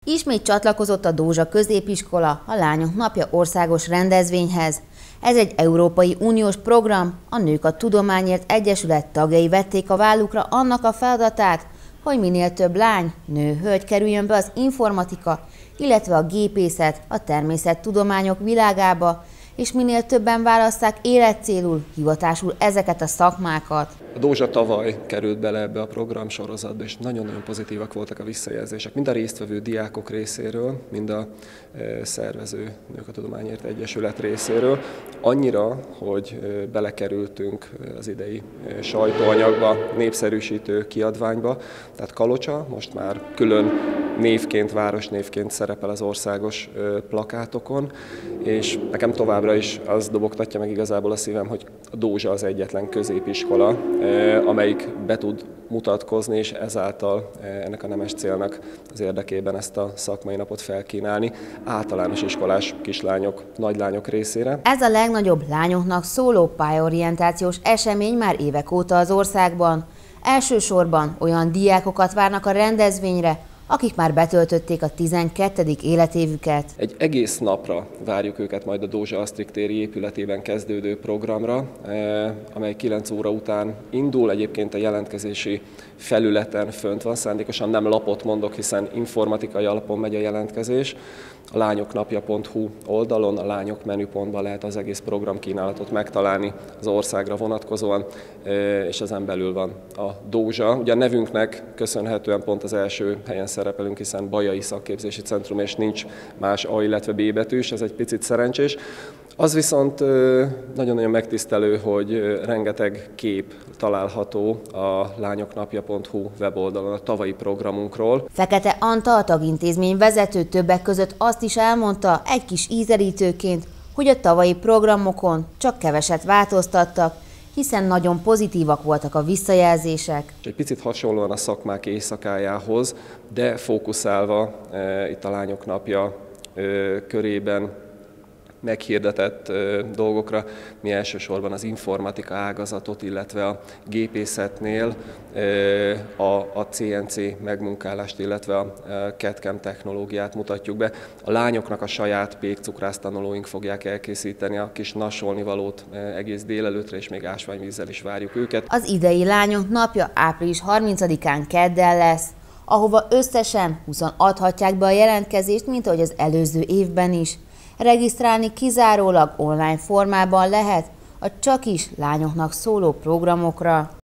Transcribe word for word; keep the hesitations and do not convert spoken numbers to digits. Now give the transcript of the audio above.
Ismét csatlakozott a Dózsa Középiskola a Lányok Napja országos rendezvényhez. Ez egy Európai Uniós program, a Nők a Tudományért Egyesület tagjai vették a vállukra annak a feladatát, hogy minél több lány, nő, hölgy kerüljön be az informatika, illetve a gépészet, a természettudományok világába, és minél többen válasszák életcélul, hivatásul ezeket a szakmákat. A Dózsa tavaly került bele ebbe a program sorozatba, és nagyon-nagyon pozitívak voltak a visszajelzések, mind a résztvevő diákok részéről, mind a szervező Nők a Tudományért Egyesület részéről. Annyira, hogy belekerültünk az idei sajtóanyagba, népszerűsítő kiadványba, tehát Kalocsa most már külön névként, városnévként szerepel az országos plakátokon, és nekem továbbra is az dobogtatja meg igazából a szívem, hogy a Dózsa az egyetlen középiskola, amelyik be tud mutatkozni, és ezáltal ennek a nemes célnak az érdekében ezt a szakmai napot felkínálni általános iskolás kislányok, nagylányok részére. Ez a legnagyobb lányoknak szóló pályaorientációs esemény már évek óta az országban. Elsősorban olyan diákokat várnak a rendezvényre, akik már betöltötték a tizenkettedik életévüket. Egy egész napra várjuk őket majd a Dózsa Asztrik téri épületében kezdődő programra, amely kilenc óra után indul. Egyébként a jelentkezési felületen fönt van, szándékosan nem lapot mondok, hiszen informatikai alapon megy a jelentkezés. A lányoknapja pont hu oldalon, a lányok menüpontban lehet az egész programkínálatot megtalálni az országra vonatkozóan, és ezen belül van a Dózsa. Ugye a nevünknek köszönhetően pont az első helyen szerepelünk, hiszen Bajai Szakképzési Centrum, és nincs más A, illetve B betűs, ez egy picit szerencsés. Az viszont nagyon-nagyon megtisztelő, hogy rengeteg kép található a lányoknapja pont hu weboldalon a tavalyi programunkról. Fekete Antal, a tagintézmény vezető többek között azt is elmondta egy kis ízelítőként, hogy a tavalyi programokon csak keveset változtattak, hiszen nagyon pozitívak voltak a visszajelzések. Egy picit hasonlóan a szakmák éjszakájához, de fókuszálva e, itt a Lányok Napja e, körében meghirdetett e, dolgokra, mi elsősorban az informatika ágazatot, illetve a gépészetnél e, a, a cé en cé megmunkálást, illetve a cé á dé cám technológiát mutatjuk be. A lányoknak a saját pékcukrász tanulóink fogják elkészíteni a kis nasolnivalót e, egész délelőtre, és még ásványvízzel is várjuk őket. Az idei Lányok Napja április harmincadikán kedden lesz, ahova összesen húszan adhatják be a jelentkezést, mint ahogy az előző évben is. Regisztrálni kizárólag online formában lehet a csakis lányoknak szóló programokra.